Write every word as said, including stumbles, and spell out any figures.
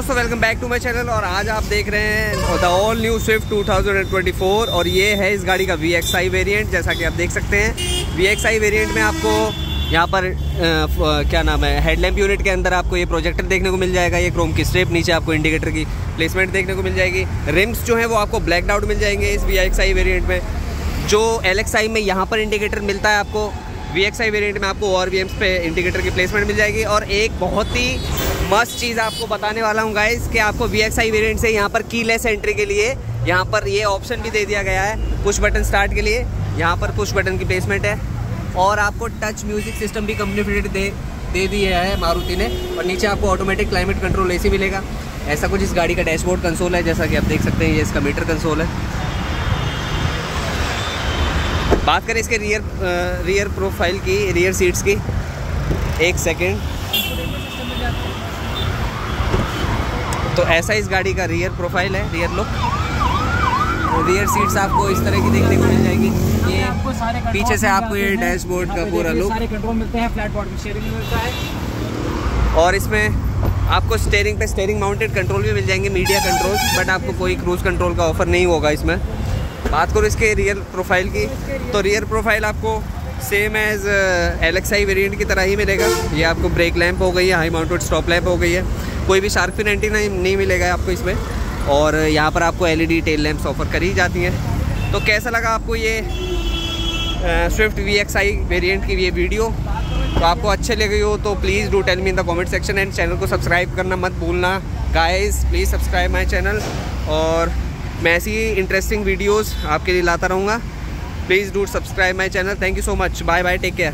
दोस्तों, welcome back to my channel. और आज आप देख रहे हैं the all new Swift two thousand twenty four और ये है इस गाड़ी का वी एक्स आई वेरिएंट। जैसा कि आप देख सकते हैं, वी एक्स आई वेरिएंट में आपको यहाँ पर आ, क्या नाम है, हेडलैम्प यूनिट के अंदर आपको ये प्रोजेक्टर देखने को मिल जाएगा। ये क्रोम की स्ट्रिप, नीचे आपको इंडिकेटर की प्लेसमेंट देखने को मिल जाएगी। रिम्स जो है वो आपको ब्लैक आउट मिल जाएंगे इस वी एक्स आई वेरिएंट में। जो एल एक्स आई में यहाँ पर इंडिकेटर मिलता है आपको, वी एक्स आई वेरिएंट में आपको और वी एम्स पे इंडिकेटर की प्लेसमेंट मिल जाएगी। और एक बहुत ही मस्त चीज़ आपको बताने वाला हूँ गाइस कि आपको वी एक्स आई वेरिएंट से यहाँ पर कीलेस एंट्री के लिए यहाँ पर ये ऑप्शन भी दे दिया गया है, पुश बटन स्टार्ट के लिए। यहाँ पर पुश बटन की प्लेसमेंट है और आपको टच म्यूजिक सिस्टम भी कंपनी फिटेड दे दे दिया है मारुति ने। और नीचे आपको ऑटोमेटिक क्लाइमेट कंट्रोल एसी मिलेगा। ऐसा कुछ इस गाड़ी का डैशबोर्ड कंसोल है, जैसा कि आप देख सकते हैं। ये इसका मीटर कंसोल है। बात करें इसके रियर रियर प्रोफाइल की, रियर सीट्स की, एक सेकेंड। तो ऐसा इस गाड़ी का रियर प्रोफाइल है, रियर लुक। रियर सीट्स आपको इस तरह की देखने को मिल जाएगी। ये आपको सारे पीछे से आपको ये डैशबोर्ड का पूरा लुक, सारे कंट्रोल मिलते हैं। फ्लैट बॉटम स्टीयरिंग मिलता है और इसमें आपको स्टीयरिंग पे स्टीयरिंग माउंटेड कंट्रोल भी मिल जाएंगे, मीडिया कंट्रोल। बट आपको कोई क्रूज कंट्रोल का ऑफर नहीं होगा इसमें। बात करो इसके रियर प्रोफाइल की, तो रियर प्रोफाइल आपको same as L X I variant की तरह ही मिलेगा। ये आपको ब्रेक लैंप हो गई है, हाई माउंटेड स्टॉप लैंप हो गई है। कोई भी शार्क फिन एंटीना नहीं, नहीं मिलेगा आपको इसमें। और यहाँ पर आपको L E D tail lamps offer करी जाती हैं। तो कैसा लगा आपको ये Swift V X I variant की ये वीडियो? तो आपको अच्छे लगे हो तो please do tell me in the comment section. And channel को सब्सक्राइब करना मत भूलना guys, please subscribe my channel. और मैं ऐसी ही इंटरेस्टिंग वीडियोस आपके लिए लाता रहूँगा। Please do subscribe my channel. Thank you so much. Bye bye, take care.